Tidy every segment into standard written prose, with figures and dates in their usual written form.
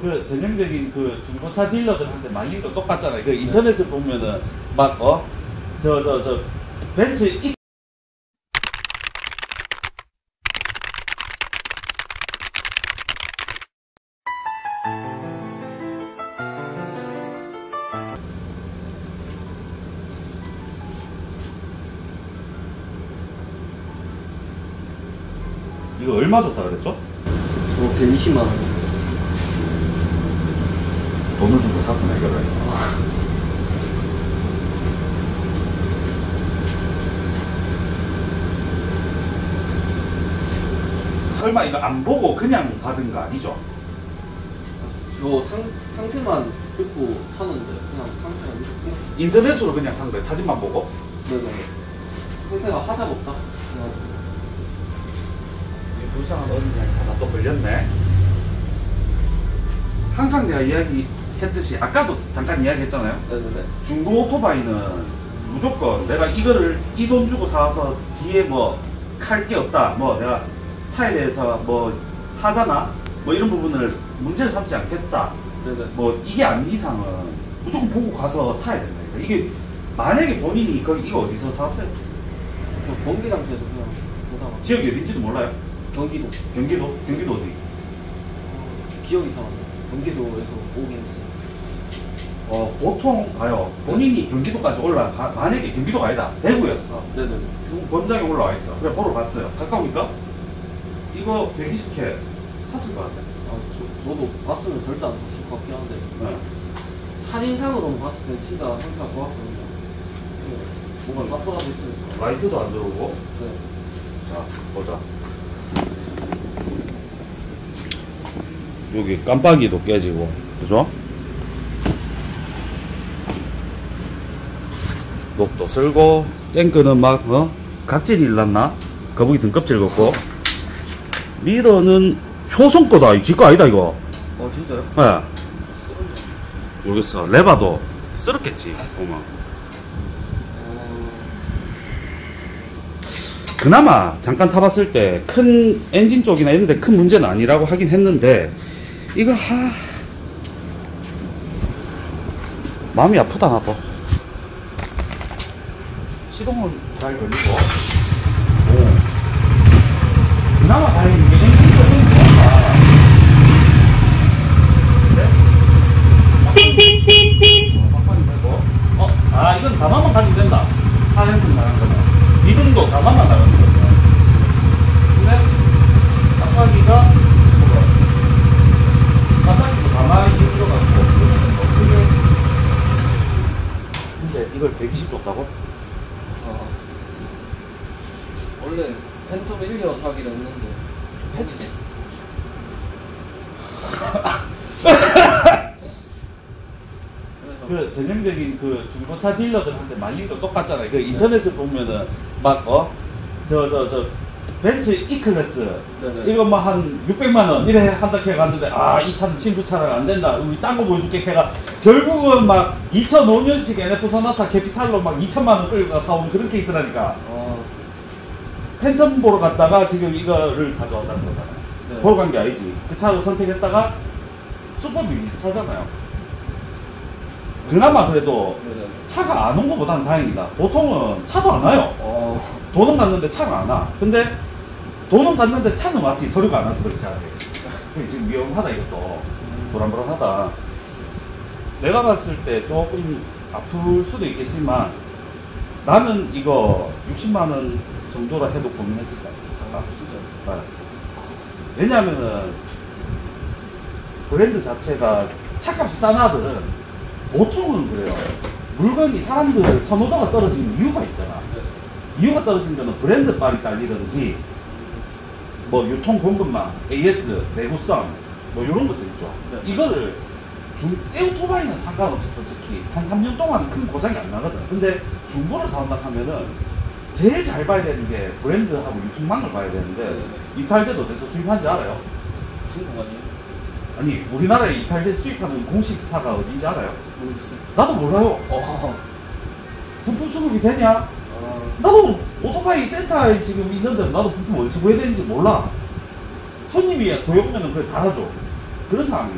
그 전형적인 그 중고차 딜러들한테 말린 거 똑같잖아요. 그 인터넷에 보면은 막 저 벤츠 이거 얼마 줬다 그랬죠? 저 120만 원. 돈을 주고 샀구나 이거를. 설마 이거 안 보고 그냥 받은 거 아니죠? 저 상태만 듣고 사는데 그냥 상태만 듣고. 인터넷으로 그냥 산 거예요? 사진만 보고? 네네. 상태가 하자가 없다. 그냥. 불쌍한 어린이 하나 또 걸렸네. 항상 내가 이야기했듯이 아까도 잠깐 이야기했잖아요. 네네네. 중고 오토바이는 무조건 내가 이거를 이 돈 주고 사서 뒤에 뭐 칼 게 없다, 뭐 내가 차에 대해서 뭐 하잖아, 뭐 이런 부분을 문제를 삼지 않겠다, 네네. 뭐 이게 아닌 이상은 무조건 보고 가서 사야 된다. 이게 만약에 본인이 이거 어디서 사왔어요? 그냥 번개 상태에서 그냥 보다가. 지역이 어딘지도 몰라요? 경기도. 경기도 어디? 기억이 이상한데 경기도에서 오긴 했어요. 보통 가요. 본인이 경기도까지 만약에 경기도가 아니다, 대구였어. 네네네. 본장에 올라와 있어. 그래 보러 갔어요. 가까우니까 이거 120K 샀을 것 같아. 저도 봤으면 절대 안 샀을 것 같긴 한데. 네. 사진상으로 봤을 때 진짜 상태가 좋았거든요. 뭔가 나쁘다고 있으니까. 라이트도 안 들어오고. 네. 자, 보자. 여기 깜빡이도 깨지고, 그죠? 녹도 쓸고, 탱크는 막, 각질이 일났나? 거북이 등껍질 걷고. 미러는 효성 거다. 지 거 아니다, 이거. 진짜요? 네. 모르겠어. 레바도 쓸었겠지, 보면. 그나마 잠깐 타봤을 때 큰 엔진 쪽이나 이런 데 큰 문제는 아니라고 하긴 했는데, 이거, 마음이 아프다, 나도. 시동은 잘 걸리고. 그나마 다행인 게 엔진 쪽은 좋았다. 이건 가만만 가지고 된다. 하얀색 나간 거다. 미등도 가만만 나가는 거죠. 근데 깜빡이가 깜빡이도 가만히 들어가고. 근데 이걸 120 줬다고? 원래 팬텀 1려 사기로 했는데 여기서 그 전형적인 그 중고차 딜러들한테 말린 거 똑같잖아요. 그 인터넷에 보면은 막 저 벤츠 E클래스 네네. 이거 뭐 한 600만 원 이래 한다 캐 갔는데, 이 차는 친구차랑 안 된다, 우리 딴 거 보여줄게 캐가 결국은 막 2005년식 NF 소나타 캐피탈로 막 2천만 원 끌고 사온 그런 케이스라니까. 팬텀 보러 갔다가 지금 이거를 가져왔다는 거잖아요. 네. 보러 간 게 아니지. 그 차로 선택했다가 수법이 비슷하잖아요. 그나마 그래도 네네. 차가 안 온 것보다는 다행이다. 보통은 차도 안 와요. 돈은 갔는데 차가 안 와. 근데 돈은 갔는데 차는 왔지, 서류가 안 와서 그렇지 아직. 지금 위험하다 이것도. 불안불안하다. 내가 봤을 때 조금 아플 수도 있겠지만 나는 이거 60만 원 정도라 해도 고민했을 거야. 진짜. 왜냐하면은 브랜드 자체가 차값이 싼 아들은 보통은 그래요. 물건이 사람들 선호도가 떨어지는 이유가 있잖아. 이유가 떨어지는 거는 브랜드 빨이 딸리든지 뭐 유통 공급망, AS, 내구성 뭐 이런 것들 있죠. 네. 이거를 새 오토바이는 상관없어. 솔직히 한 3년 동안 큰 고장이 안 나거든. 근데 중고를 사온다 하면은 제일 잘 봐야 되는 게 브랜드하고 유통망을 봐야 되는데, 네네. 이탈제도 어디서 수입한지 알아요? 중국 아니에요? 아니, 우리나라에 이탈제 수입하는 공식사가 어딘지 알아요? 모르겠어요. 나도 몰라요. 부품 수급이 되냐? 나도 오토바이 센터에 지금 있는데 나도 부품 어디서 구해야 되는지 몰라. 손님이 구해오면은 그걸 달아줘. 그런 상황이에요.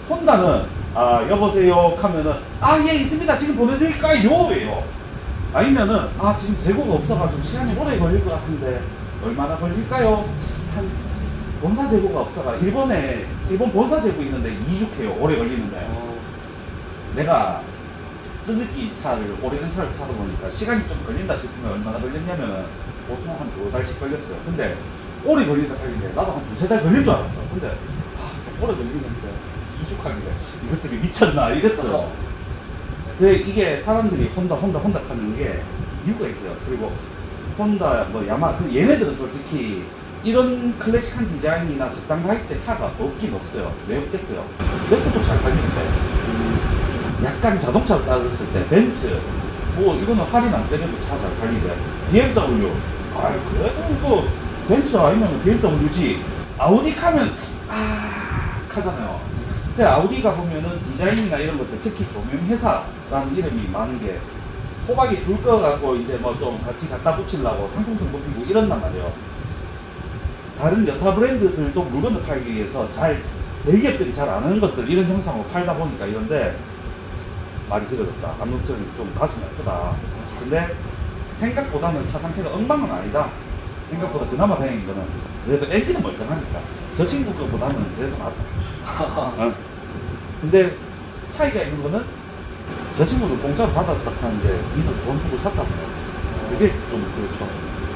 혼다는 아 여보세요 하면은 아 예 있습니다 지금 보내드릴까요 예요. 아니면은 아 지금 재고가 없어가지고 시간이 오래 걸릴 것 같은데 얼마나 걸릴까요? 한 본사 재고가 없어가 일본 본사 재고 있는데 2주해요. 오래 걸리는데 내가 스즈키 차를 오래된 차를 타다 보니까 시간이 좀 걸린다 싶으면 얼마나 걸렸냐면은 보통 한 2달씩 걸렸어요. 근데 오래 걸린다 하길래 나도 한 2~3달 걸릴 줄 알았어. 근데 좀 오래 걸리는데 2주 하길래 이것들이 미쳤나 이랬어요. 근데 이게 사람들이 혼다 하는 게 이유가 있어요. 그리고 혼다 뭐 야마 그 얘네들은 솔직히 이런 클래식한 디자인이나 적당 가격대 차가 없긴 없어요. 왜 없겠어요? 내 것도 잘 팔리는데 약간 자동차로 따졌을 때 벤츠 뭐 이거는 할인 안 때려도 차 잘 팔리지. BMW 아 그래도 뭐 벤츠 아니면 BMW지. 아우디 하면 하잖아요. 근데 아우디가 보면은 디자인이나 이런 것들 특히 조명회사라는 이름이 많은 게 호박이 줄 거 갖고 이제 뭐 좀 같이 갖다 붙이려고 상품성 높이고 이런단 말이에요. 다른 여타 브랜드들도 물건을 팔기 위해서 대기업들이 잘 안 하는 것들 이런 형상으로 팔다 보니까 이런데 말이 길어졌다. 아무튼 좀 가슴이 아프다. 근데 생각보다는 차 상태가 엉망은 아니다. 생각보다 그나마 다행인 거는 그래도 엔진은 멀쩡하니까 저 친구 거보다는 그래도 낫다. 근데 차이가 있는 거는 저 친구는 공짜로 받았다 하는데 니는 돈 주고 샀다. 그게 좀 그렇죠.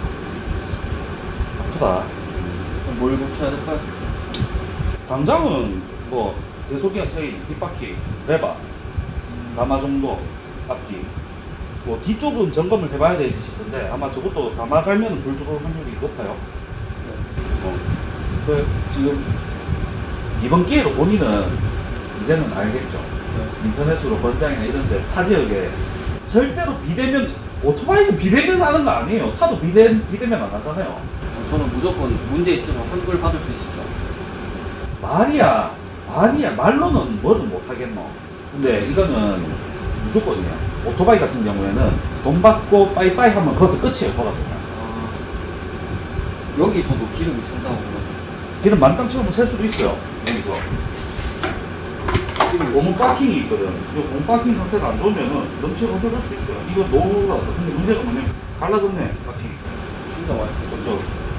아프다. 뭘 고쳐야 될까요? 당장은 뭐 대소기아 체인, 뒷바퀴, 레바, 가마 정도, 앞뒤 뭐 뒤쪽은 점검을 해봐야 되지 싶은데 아마 저것도 가마 갈면 불 들어올 확률이 높아요. 그 지금 이번 기회로 본인은 이제는 알겠죠. 인터넷으로 번장이나 이런데 타 지역에 절대로 비대면 오토바이는 비대면서 하는 거 아니에요. 차도 비대면 안 하잖아요. 저는 무조건 문제 있으면 환불 받을 수 있을 줄 알았어요. 말이야 말로는 뭐든 못하겠노. 근데 이거는 무조건이야. 오토바이 같은 경우에는 돈 받고 빠이빠이 하면 거기서 끝이에요. 돌아서 여기서도 기름이 샌다고 그러죠. 기름 만땅 채우면 셀 수도 있어요. 여기서 고무 파킹이 있거든. 이 고무 파킹 상태가 안 좋으면은 넘치고 흐를 수 있어요. 이거 노라서. 근데 문제가 뭐냐면 갈라졌네 파킹. 진짜 많이 썼죠.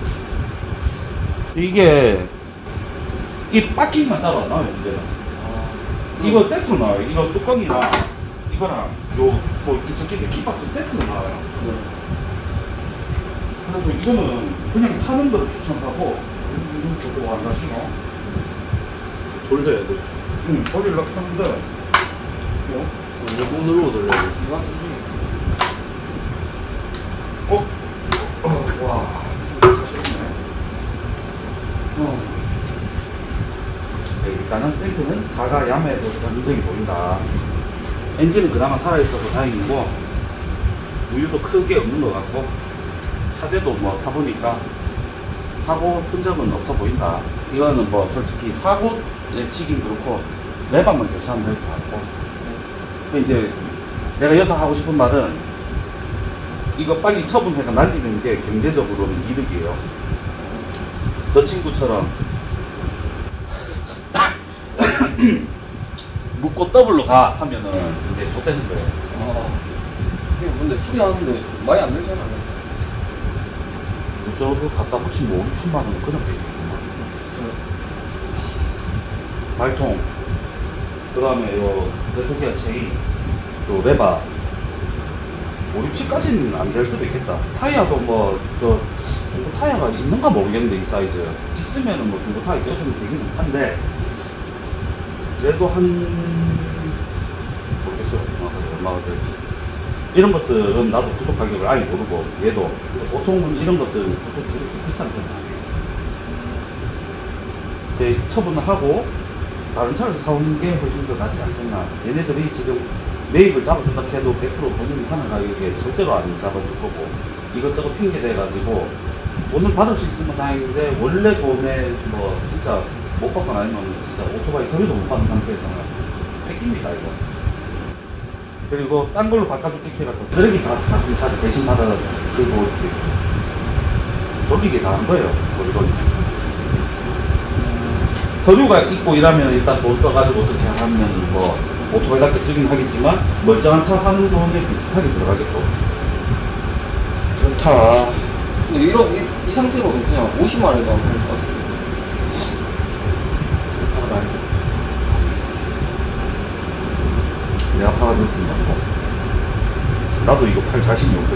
이게 이 파킹만 따로 안 나와요. 문제는 이거 세트로 나와요. 이거 뚜껑이랑 이거랑 뭐 있었길래 키박스 세트로 나와요. 그래서 이거는 그냥 타는 거를 추천하고 저거 안 가시나? 돌려야 돼. 응, 돌리려고 하는데 꾹 누르고 돌려야 돼. 와, 좀 사실네. 네, 일단은 탱크는 자가 야매도 흔적이 보인다. 엔진은 그나마 살아있어서 다행이고 우유도 크게 없는 것 같고 차대도 뭐 타보니까 사고 흔적은 없어 보인다. 이거는 뭐 솔직히 사고에 치긴 그렇고 내방만 교체하면 될 것 같고. 이제 내가 여기서 하고 싶은 말은 이거 빨리 처분해가 날리는 게 경제적으로는 이득이에요. 저 친구처럼 묻고 더블로 가 하면은 이제 좆되는 거예요. 근데 수리하는데 많이 안 들잖아요. 저거 갖다 붙이면 5, 6천만 원은 그냥 되지. 진짜. 발통, 그 다음에 요 제소기아 체인, 또 레바 5, 6,7까지는 안 될 수도 있겠다. 타이어도 뭐 저 중고 타이어가 있는가 모르겠는데 이 사이즈 있으면은 뭐 중고 타이어 껴주면 되긴 한데 그래도 모르겠어요. 정확하게 얼마가 될지. 이런 것들은 나도 구속 가격을 아예 모르고 얘도 보통은 이런 것들은 구속이 그렇게 비싼 편은 아니에요. 처분을 하고 다른 차를 사오는 게 훨씬 더 낫지 않겠나. 얘네들이 지금 매입을 잡아준다 해도 100% 본인이 사는 가격에 절대로 안 잡아줄 거고 이것저것 핑계 대가지고 돈을 받을 수 있으면 다행인데 원래 돈에 뭐 진짜 못 받거나 아니면 진짜 오토바이 서류도 못 받은 상태에서는 뺏깁니다 이거. 그리고 딴 걸로 바꿔줄게 해가 더 쓰레기 같은 차를 대신 받아 들고 올 수도 있고 돌리게 다 한 거예요. 조리돌이 서류가 있고 이러면 일단 돈 써가지고 어떻게 하면 뭐 오토바이 같게 쓰긴 하겠지만 멀쩡한 차 사는 돈에 비슷하게 들어가겠죠. 좋다. 근데 이 상태로는 그냥 50만 원에도 안 팔릴 것 같은데. 내가 팔아줄 수 있는 거. 나도 이거 팔 자신이 없거든.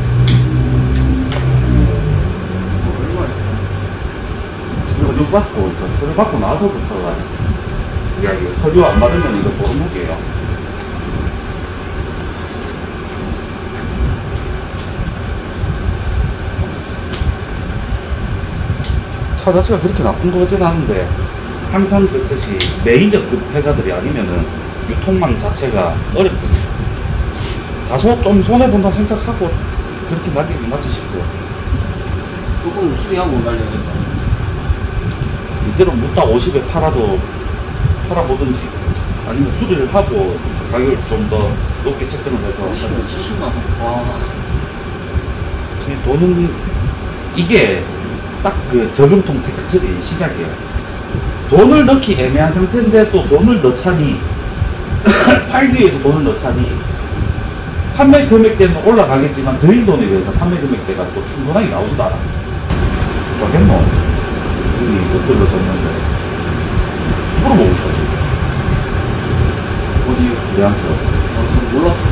서류 받고 나서부터가 이야기예요. 서류 안 받으면 이거 도루묵이에요. 차 자체가 그렇게 나쁜 거 같지는 않은데 항상 그렇듯이 메이저급 회사들이 아니면은 유통망 자체가 어렵거든요. 다소 좀 손해본다 생각하고 그렇게 날리긴 맞지 싶고 조금 수리하고 날려야 된다. 이대로 묻다 50에 팔아보든지 아니면 수리를 하고 가격을 좀 더 높게 책정을 해서 50면 70만 원. 와. 그냥 돈은 이게 딱 그 저금통 테크트리 시작이에요. 돈을 넣기 애매한 상태인데 또 돈을 넣자니 팔기 위해서 돈을 넣자니 판매 금액대는 올라가겠지만 드린 돈에 비해서 판매 금액대가 또 충분하게 나오지도 않아. 저겠노? 여기 어쩌고 졌는데 물어보고 싶었어. 어디? 얘한테요? 전 몰랐어.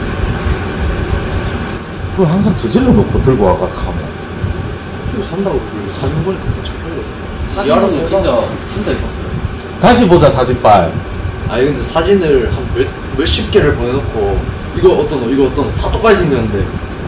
그걸 항상 저질러 놓고 들고 와가 하면 저기 산다고 그러고 사진 보니까 괜찮길래. 사진은 진짜 예뻤어요. 다시 보자 사진빨. 아니 근데 사진을 한 몇십 개를 보내놓고 이거 어떤 거 다 똑같이 생겼는데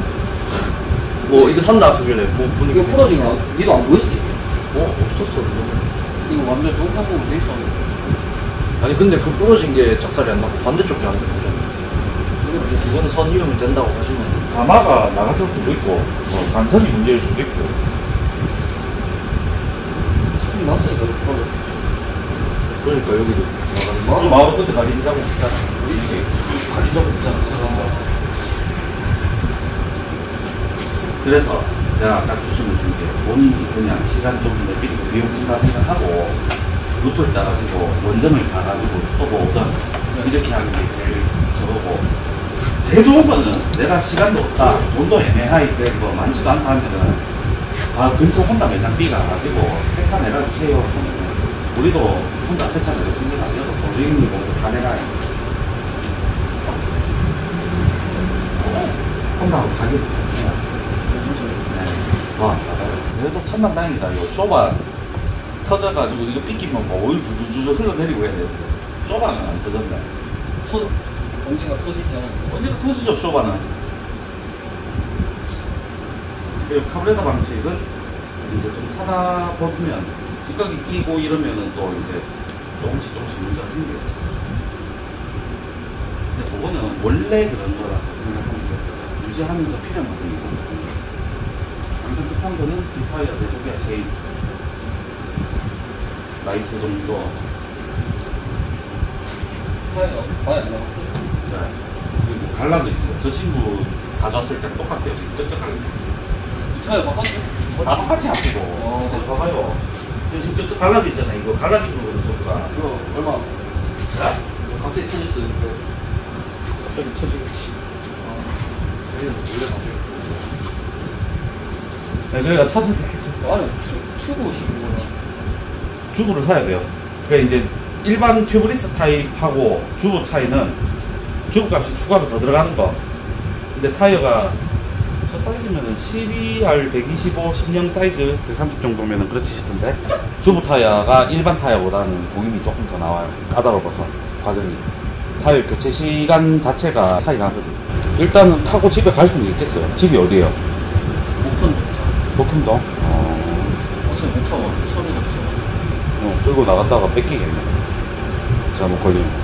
뭐 이거 산다 그러길래 뭐 보니까 이거 부러진 거 니도 안 보이지? 없었어 이거 완전 좋은 상품으로 돼 있었는데. 아니 근데 그 부러진 게 작살이 안 나고 반대쪽이 안 되는 거잖아. 근데 뭐 그거는 선 이용이 된다고 하지만 가마가 나갔을 수도 있고 간선이 문제일 수도 있고 수리 났으니까 그러니까 여기도 나가는 좀 마을 끝에 가린 자국 있잖아. 이게 가린 자국 있잖아. 쓰는 자국. 그래서 내가 아까 추천을 준 게 본인이 그냥 시간 좀 내비리고 비용 쓴다 생각하고 루트를 짜가지고 원점을 가가지고 또 뭐 어떤 이렇게 하는 게 제일 저거고 제일 좋은 거는 내가 시간도 없다 돈도 애매하게 뭐 많지도 않다 하면은 근처 혼다 매장 B 가가지고 세차 내려주세요 하면은 우리도 혼자 세차 내렸습니다. 그래서 도리님 공도 다 내놔요. 혼다고 가격이 좋네요. 네. 와, 맞아요. 그래도 천만다행이다. 이거 쇼바 터져가지고 이거 삐끼면 뭐 오일 주주주주 흘러내리고 해야 되는데 쇼바는 안 터졌네. 언젠가 터지지 않았나? 언제가 터지죠, 쇼바는. 그리고 카브레타 방식은 이제 좀 타다 보면 찌꺼기 끼고 이러면은 또 이제 조금씩 문제가 생기겠죠. 근데 그거는 원래 그런 거라서 생각합니다. 유지하면서 필요한 부분이고 항상 급한 거는 뒷타이어, 대속이야, 체인, 라이트 정도. 타이어가 많이 안 나갔어. 네. 그리고 갈라도 있어요. 저 친구 가져왔을 때랑 똑같아요. 지금 쩍쩍 갈라. 이 타이어 바꿨어? 다 똑같이 아프고. 봐봐요. 지금 쩍쩍 갈라져 있잖아요. 이거 갈라진 거거든, 전부가. 이거 얼마? 네? 이거 갑자기 터졌어요. 갑자기 터지겠지. 우리는 원래 나중에 네, 저희가 차 선택했죠. 아니 튜브 씌운 거야. 주부를 사야 돼요. 그러니까 이제 일반 튜브리스 타입하고 주부 차이는 주부 값이 추가로 더 들어가는 거. 근데 타이어가 첫 사이즈면은 12R 125 신형 사이즈 130 정도면은 그렇지 싶은데 주부 타이어가 일반 타이어보다는 공임이 조금 더 나와요. 까다로워서 과정이. 타이어 교체 시간 자체가 차이가 나거든요. 일단은 타고 집에 갈 수는 있겠어요. 집이 어디예요? 목턴 됐잖아. 목현동? 어차피 못 타고 서류가 없어가지고. 끌고 나갔다가 뺏기겠네. 잘못 걸리면.